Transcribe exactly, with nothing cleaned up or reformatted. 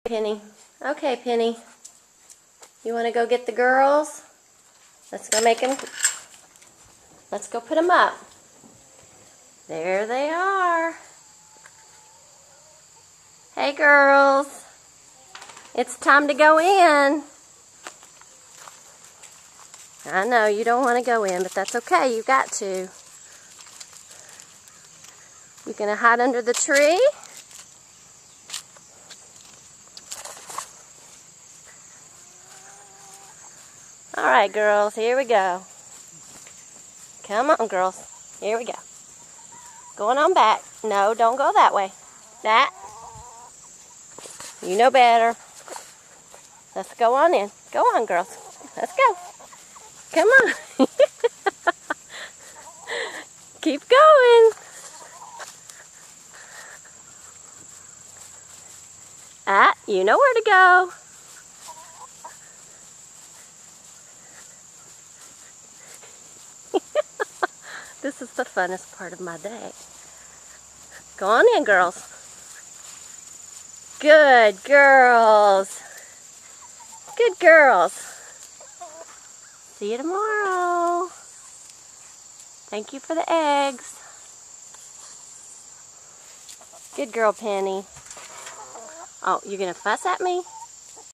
Penny. Okay, Penny. You want to go get the girls? Let's go make them. Let's go put them up. There they are. Hey, girls. It's time to go in. I know you don't want to go in, but that's okay. You got to. You gonna hide under the tree? All right, girls, here we go. Come on, girls. Here we go. Going on back. No, don't go that way. That. You know better. Let's go on in. Go on, girls. Let's go. Come on. Keep going. Ah, you know where to go. This is the funnest part of my day. Go on in, girls. Good girls. Good girls. See you tomorrow. Thank you for the eggs. Good girl, Penny. Oh, you're gonna fuss at me?